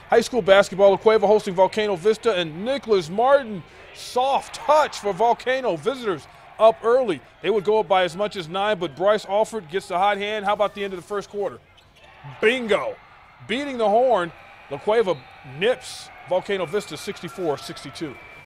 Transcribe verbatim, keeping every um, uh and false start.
High school basketball, Cueva hosting Volcano Vista, and Nicholas Martin, soft touch for Volcano. Visitors up early. They would go up by as much as nine, but Bryce Alford gets the hot hand. How about the end of the first quarter? Bingo. Beating the horn, La Cueva nips Volcano Vista sixty-four sixty-two.